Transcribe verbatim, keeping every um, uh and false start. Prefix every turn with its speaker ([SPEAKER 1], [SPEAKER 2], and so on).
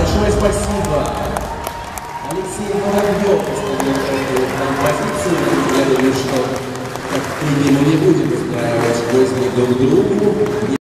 [SPEAKER 1] Большое спасибо. Алексей Воробьев оставил нам позицию. Я думаю, что как минимум не будем устраивать гости друг другу.